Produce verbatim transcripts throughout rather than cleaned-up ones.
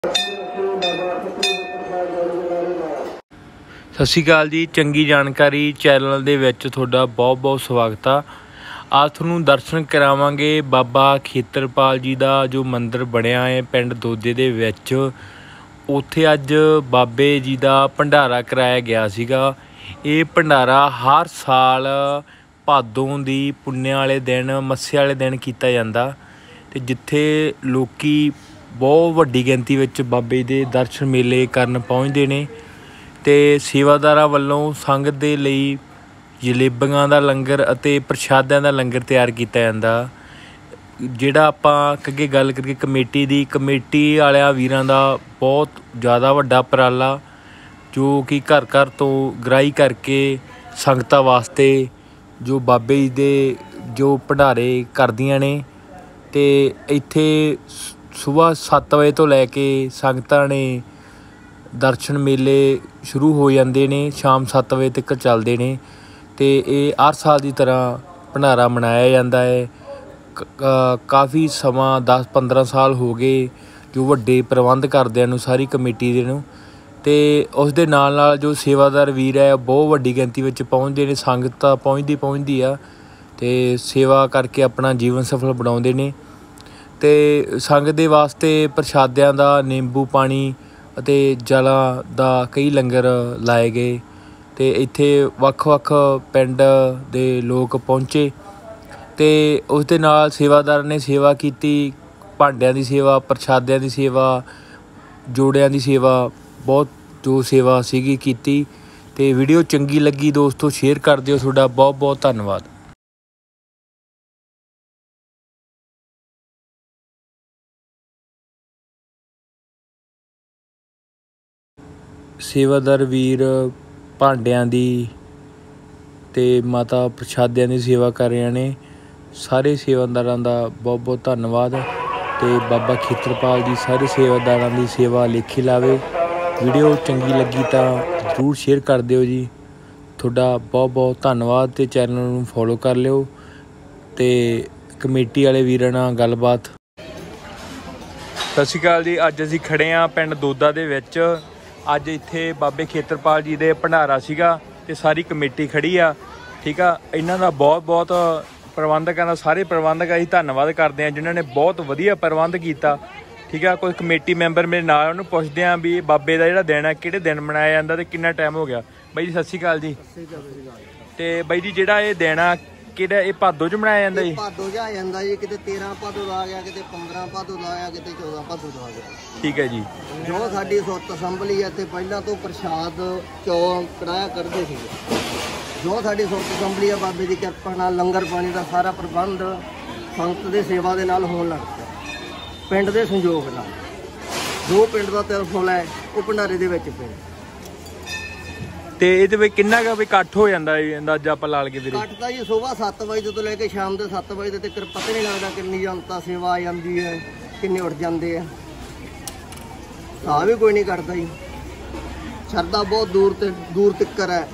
सत श्री अकाल जी। चंगी जानकारी चैनल दे विच तुहाडा बहुत बहुत स्वागत आ। आज तुहानूं दर्शन करावांगे बाबा खेतरपाल जी का जो मंदिर बनिया है पिंड दोदे दे विच। उत्थे अज बाबे जी का भंडारा कराया गया सीगा। ये भंडारा हर साल भादों दी पुन्ने वाले दिन मस्से वाले दिन किया जाता ते जिथे लोकी बहुत वड्डी गिनती विच बाबे दे दर्शन मेले करन पहुँचते ने ते सेवादारां वल्लों संगत दे लई जलेबियां दा लंगर अते प्रशादिਆਂ दा लंगर तैयार किया जाता। जिहड़ा आपां अगे गल करिए कमेटी दी, कमेटी वालियां वीरां दा बहुत ज़्यादा वड्डा उपराला जो कि घर घर तो गराही करके संगतां वास्ते जो बाबे जी दे जो भंडारे करदियां ने ते इत्थे सुबह सत्त बजे तो लैके संगतां ने दर्शन मेले शुरू हो जाते हैं, शाम सत्त बजे तक चलते हैं तो ये हर साल की तरह भंडारा मनाया जाता है। काफ़ी समा दस पंद्रह साल हो गए जो वड्डे प्रबंध करदे नूं सारी कमेटी दे नूं ते उस दे नाल नाल जो सेवादार वीर है बहुत वड्डी गिनती विच पहुँचते हैं। संगत पहुँचती पहुँचती आ ते सेवा करके अपना जीवन सफल बनाउंदे ने ते संगत दे वास्ते प्रशादिਆਂ ਦਾ नींबू पानी ਅਤੇ ਜਲਾਂ ਦਾ कई लंगर लाए गए ਤੇ ਇੱਥੇ ਵੱਖ-ਵੱਖ ਪਿੰਡ ਦੇ ਲੋਕ ਪਹੁੰਚੇ ਤੇ ਉਸ ਦੇ ਨਾਲ ਸੇਵਾਦਾਰ ਨੇ ਸੇਵਾ ਕੀਤੀ। ਭਾਂਡਿਆਂ ਦੀ ਸੇਵਾ, ਪ੍ਰਸ਼ਾਦਿਆਂ ਦੀ ਸੇਵਾ, ਜੋੜਿਆਂ ਦੀ ਸੇਵਾ, ਬਹੁਤ ਜੋ ਸੇਵਾ ਸੀਗੀ ਕੀਤੀ ਤੇ ਵੀਡੀਓ ਚੰਗੀ ਲੱਗੀ ਦੋਸਤੋ ਸ਼ੇਅਰ ਕਰ ਦਿਓ। ਤੁਹਾਡਾ ਬਹੁਤ ਬਹੁਤ ਧੰਨਵਾਦ। सेवादार वीर भांडियां दी ते माता प्रशादियां दी सेवा कर रहे ने। सारे सेवादारां दा बहुत बहुत धन्नवाद ते बाबा खेतरपाल जी सारे सेवादारां दी सेवा लेखी लावे। वीडियो चंगी लगी तो जरूर शेयर कर दिओ जी। तुहाडा बहुत बहुत धन्नवाद ते चैनल नूं फॉलो कर लिओ ते कमेटी वाले वीरां नाल गलबात। सत श्री अकाल जी। अज असीं खड़े हाँ पिंड दोदा दे विच। अज इत्थे बाबे खेतरपाल जी दे भंडारा सीगा ते सारी कमेटी खड़ी आ। ठीक आ, इन्हां दा बहुत बहुत प्रबंधकां दा सारे प्रबंधक असीं धन्नवाद करदे हां जिन्हां ने बहुत वधिया प्रबंध कीता। ठीक आ, कोई कमेटी मैंबर मेरे नाल उन्हूं पुछदे हां भी बाबे दा जिहड़ा दिन है किहड़े दिन मनाया जांदा ते किन्ना टाइम हो गया। बाई जी सत श्री अकाल जी। ते बाई जी जिहड़ा ये दिन आ किहड़ा ये भादो च मनाया जांदा जी? भादो च आ जांदा जी, किते तेरह भादो दा आ गया, किते पंद्रह भादो दा आ गया, किते चौदह भादो दा आ गया। ठीक है जी। जो साडी सुरत असैंबली है ते पहिलां तो प्रशाद चौं कढ़ाया करदे सी। जो साडी सुरत असैंबली है बाबे दी किरपा नाल लंगर पानी दा सारा प्रबंध संगत दे सेवा दे नाल होण लग पिया पिंड दे संयोग नाल। जो पिंड दा तिरफुल है वो भंडारे दे विच पिया ते इहदे विच किन्ना का भी इकट्ठ हो जांदा है अंदाजा आप ला लगे वीरे? इकट्ठ तां जी सुबह सत्त बजे तो लैके शाम दे सत्त बजे तक पता नहीं लगदा किन्नी जनता सेवा आ जांदी है, किन्ने उठ जांदे है, साह भी कोई नहीं करदा जी। शरधा बहुत दूर ते दूर तक्कर है।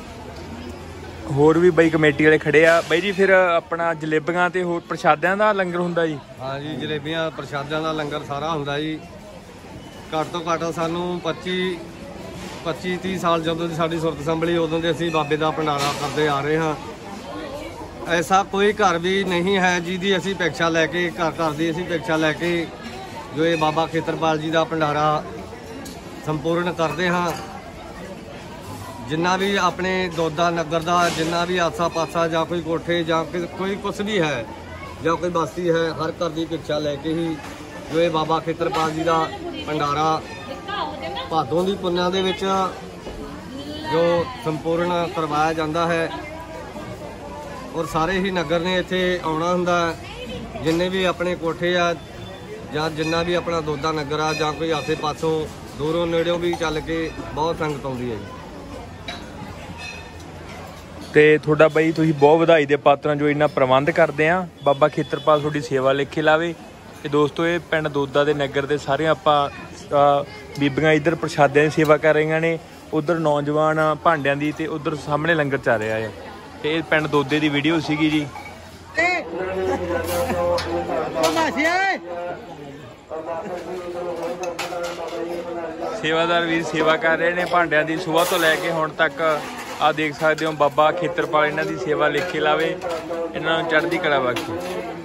होर भी बई कमेटी वाले खड़े आ। बाई जी फिर अपना जलेबियां ते होर प्रशादियां दा लंगर हुंदा जी? हाँ जी, जलेबियां प्रशादियां दा लंगर सारा हुंदा जी। घੱਟ ਤੋਂ ਘੱਟ ਸਾਨੂੰ पच्ची पच्ची तीह साल ਜਦੋਂ ਦੀ ਸਾਡੀ ਸੁਰਤ ਸੰਭਲੀ ਉਦੋਂ ਦੇ ਅਸੀਂ ਬਾਬੇ ਦਾ ਭੰਡਾਰਾ ਕਰਦੇ ਆ ਰਹੇ ਹਾਂ। ਐਸਾ ਕੋਈ ਘਰ ਵੀ ਨਹੀਂ ਹੈ ਜਿਹਦੀ ਅਸੀਂ ਪਿਕਸ਼ਾ ਲੈ ਕੇ ਘਰ ਘਰ ਦੀ ਅਸੀਂ ਪਿਕਸ਼ਾ ਲੈ ਕੇ ਜੋ ਇਹ ਬਾਬਾ ਖੇਤਰਪਾਲ ਜੀ ਦਾ ਭੰਡਾਰਾ ਸੰਪੂਰਨ ਕਰਦੇ ਹਾਂ। ਜਿੰਨਾ ਵੀ ਆਪਣੇ ਦੋਦਾ ਨਗਰ ਦਾ ਜਿੰਨਾ ਵੀ ਆਸਾ ਪਾਸਾ ਜਾਂ ਕੋਈ ਕੋਠੇ ਜਾਂ ਕੋਈ ਕੁਛ ਵੀ ਹੈ ਜਾਂ ਕੋਈ ਬਸਤੀ ਹੈ ਹਰ ਘਰ ਦੀ ਪਿਕਸ਼ਾ ਲੈ ਕੇ ਹੀ ਜੋ ਇਹ ਬਾਬਾ ਖੇਤਰਪਾਲ ਜੀ ਦਾ ਭੰਡਾਰਾ ਭਾਦੋਂ ਦੀ ਪੁੰਨਿਆਂ ਦੇ ਵਿੱਚ ਜੋ ਸੰਪੂਰਨ ਕਰਵਾਇਆ ਜਾਂਦਾ ਹੈ। ਔਰ ਸਾਰੇ ਹੀ ਨਗਰ ਨੇ ਇੱਥੇ ਆਉਣਾ ਹੁੰਦਾ। ਜਿੰਨੇ ਵੀ ਆਪਣੇ ਕੋਠੇ ਆ ਜਾਂ ਜਿੰਨਾ ਵੀ ਆਪਣਾ ਦੋਦਾ ਨਗਰ ਆ ਜਾਂ ਕੋਈ ਆਸੇ ਪਾਸੋਂ ਦੂਰੋਂ ਨੇੜਿਓਂ ਵੀ ਚੱਲ ਕੇ ਬਹੁਤ ਸੰਗਤ ਆਉਂਦੀ ਹੈ ਜੀ। ਤੇ ਤੁਹਾਡਾ ਬਾਈ ਤੁਸੀਂ ਬਹੁਤ ਵਧਾਈ ਦੇ ਪਾਤਰ ਜੋ ਇੰਨਾ ਪ੍ਰਬੰਧ ਕਰਦੇ ਆ। ਬਾਬਾ ਖੇਤਰਪਾਲ ਤੁਹਾਡੀ ਸੇਵਾ ਲਿਖੇ ਲਾਵੇ। ਤੇ ਦੋਸਤੋ ਇਹ ਪਿੰਡ ਦੋਦਾ ਦੇ ਨਗਰ ਦੇ ਸਾਰੇ ਆਪਾਂ ਬੀਬੀਆਂ ਇੱਧਰ ਪ੍ਰਸ਼ਾਦਿਆਂ ਦੀ ਸੇਵਾ ਕਰ ਰਹੀਆਂ ਨੇ, ਉੱਧਰ ਨੌਜਵਾਨ ਭਾਂਡਿਆਂ ਦੀ ਤੇ ਉੱਧਰ ਸਾਹਮਣੇ ਲੰਗਰ ਚੱਲ ਰਿਹਾ ਹੈ। ਤੇ ਇਹ ਪਿੰਡ ਦੋਦੇ ਦੀ ਵੀਡੀਓ ਸੀਗੀ ਜੀ। ਸੇਵਾਦਾਰ ਵੀਰ ਸੇਵਾ ਕਰ ਰਹੇ ਨੇ ਭਾਂਡਿਆਂ ਦੀ ਸੁਬਾਹ ਤੋਂ ਲੈ ਕੇ ਹੁਣ ਤੱਕ। ਆ ਦੇਖ ਸਕਦੇ ਹੋ ਬਾਬਾ ਖੇਤਰਪਾਲ ਇਹਨਾਂ ਦੀ ਸੇਵਾ ਲਿਖੇ ਲਾਵੇ, ਇਹਨਾਂ ਨੂੰ ਚੜ੍ਹਦੀ ਕਲਾ ਬਖਸ਼ੇ।